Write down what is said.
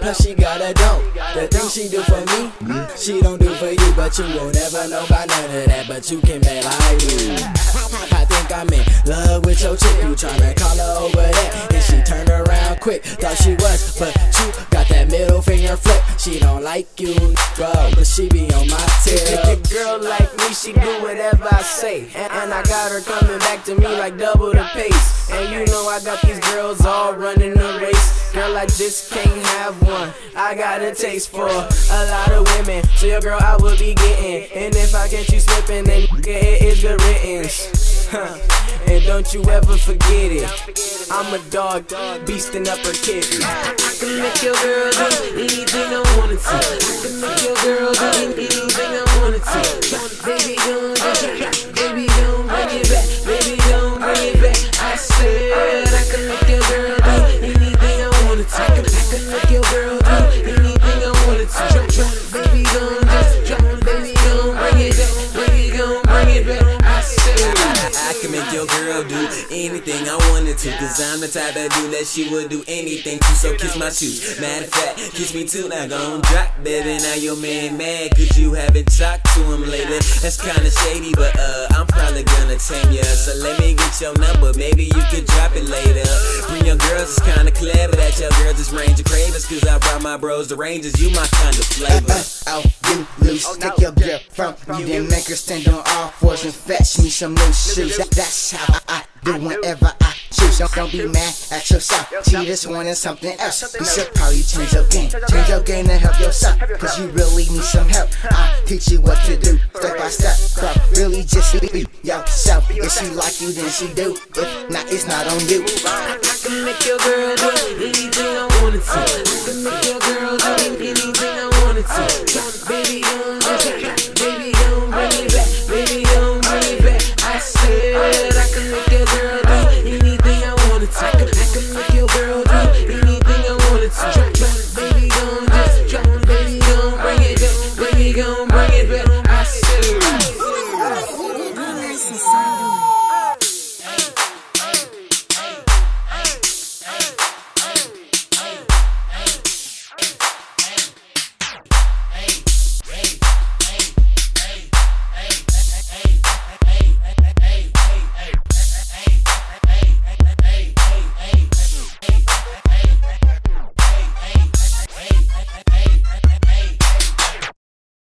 cause she got a dope. The things she do for me, she don't do for you. But you won't ever know about none of that, but you can bet I will. I think I'm in love with your chick. You tryna call her over there, and she turned around quick. Thought she was, but you got that middle finger flip. She don't like you, bro, but she be on my tail. A girl like me, she do whatever I say, and I got her coming back to me like double the pace. And you know I got these girls all running the race. Girl, I just can't have one. I got a taste for a lot of women, so your girl I will be getting. And if I catch you slipping, then it is good riddance. And don't you ever forget it, I'm a dog, beastin' up her kid. I can make your girl do anything I wanted to. I can make your girl do anything I wanted to. Baby, don't baby, don't bring it back. Baby, don't bring it back. I said I can make your girl do anything I wanted to. I can make your girl do anything I wanted to. Baby, don't baby, don't bring it back. Baby, don't bring it back. I said I can make your girl do anything I wanted to, cause I'm the type of dude that she would do anything to. So kiss my shoes, matter of fact, kiss me too. Now gon' drop, baby, now your man mad cause you haven't talked to him lately. That's kinda shady, but I'm probably gonna tame ya. So let me get your number, maybe you could drop it later. Bring your girls, it's kinda clever that your girls just range of cravers, cause I brought my bros the Rangers, you my kind of flavor. Oh, you loose, take your girl from you, then make her stand on all fours and fetch me some new shoes. That's how I do whenever I choose. Don't be mad at yourself, she just wanted something else. You should probably change your game to help yourself, cause you really need some help. I'll teach you what to do, step by step, bro. Really just be yourself. If she like you, then she do. If not, it's not on you. I can make your girl do anything I wanted to. I can make your girl